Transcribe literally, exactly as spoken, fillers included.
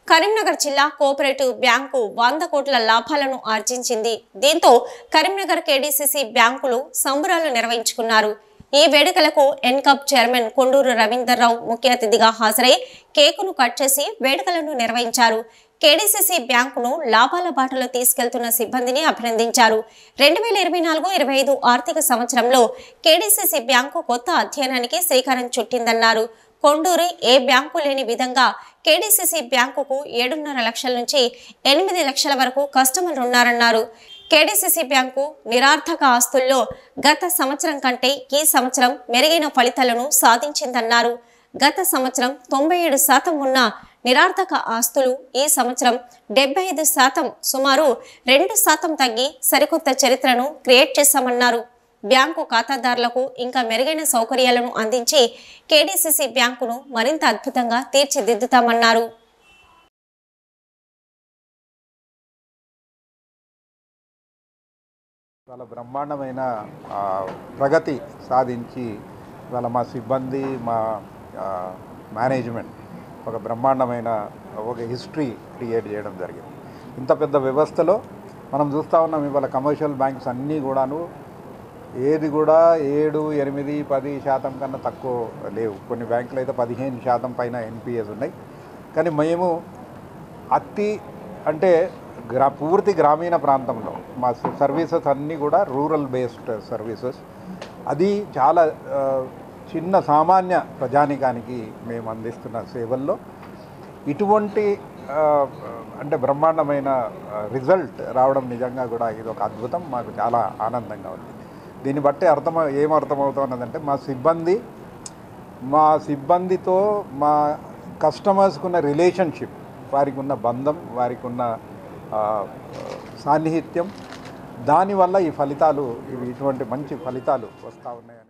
కరీంనగర్ జిల్లా cooperative bank వంద కోట్ల లాభాలను ఆర్జించింది. దీంతో కరీంనగర్ కేడీసీసీ బ్యాంకులు సంబరాలు నిర్వహించుకున్నారు. ఈ వేడుకలకు ఎన్కప్ చైర్మన్ కొండూరు రవీందర్రావు ముఖ్య అతిథిగా హాజరై కేకును కట్ చేసి వేడుకలను నిర్వహించారు. కేడీసీసీ బ్యాంకును లాభాల బాటలో తీసుకెళ్తున్న సిబ్బందిని అభినందించారు. రెండు వేల ఇరవై నాలుగు ఇరవై ఐదు ఆర్థిక సంవత్సరంలో కేడీసీసీ బ్యాంకు కొత్త అధ్యయనానికి శ్రీకారం చుట్టిందన్నారు. కొండూరు ఏ బ్యాంకు లేని విధంగా కేడీసీసీ బ్యాంకుకు ఏడున్నర లక్షల నుంచి ఎనిమిది లక్షల వరకు కస్టమర్లు ఉన్నారన్నారు. కేడీసీసీ బ్యాంకు నిరార్థక ఆస్తుల్లో గత సంవత్సరం కంటే ఈ సంవత్సరం మెరుగైన ఫలితాలను సాధించిందన్నారు. గత సంవత్సరం తొంభై ఏడు శాతం ఉన్న నిరార్థక ఆస్తులు ఈ సంవత్సరం డెబ్బై ఐదు శాతం సుమారు రెండు శాతం తగ్గి సరికొత్త చరిత్రను క్రియేట్ చేశామన్నారు. బ్యాంకు ఖాతాదారులకు ఇంకా మెరుగైన సౌకర్యాలను అందించి కేడీసీసీ బ్యాంకును మరింత అద్భుతంగా తీర్చిదిద్దుతామన్నారు. చాలా బ్రహ్మాండమైన ప్రగతి సాధించి వాళ్ళ మా సిబ్బంది మా మేనేజ్మెంట్ ఒక బ్రహ్మాండమైన ఒక హిస్టరీ క్రియేట్ చేయడం జరిగింది. ఇంత పెద్ద వ్యవస్థలో మనం చూస్తూ ఉన్నాం. ఇవాళ కమర్షియల్ బ్యాంక్స్ అన్నీ కూడాను ఏది కూడా ఏడు ఎనిమిది పది శాతం కన్నా తక్కువ లేవు. కొన్ని బ్యాంకులు అయితే పదిహేను శాతం పైన ఎన్పిఎస్ ఉన్నాయి. కానీ మేము అతి అంటే గ్రా పూర్తి గ్రామీణ ప్రాంతంలో మా సర్వీసెస్ అన్నీ కూడా రూరల్ బేస్డ్ సర్వీసెస్. అది చాలా చిన్న సామాన్య ప్రజానికానికి మేము అందిస్తున్న సేవల్లో ఇటువంటి అంటే బ్రహ్మాండమైన రిజల్ట్ రావడం నిజంగా కూడా ఇది ఒక అద్భుతం. మాకు చాలా ఆనందంగా ఉంది. దీన్ని బట్టి అర్థం ఏమర్థమవుతున్నదంటే మా సిబ్బంది మా సిబ్బందితో మా కస్టమర్స్కి ఉన్న రిలేషన్షిప్, వారికి ఉన్న బంధం, వారికి ఉన్న సాన్నిహిత్యం, దానివల్ల ఈ ఫలితాలు ఇవి ఇటువంటి మంచి ఫలితాలు వస్తూ ఉన్నాయని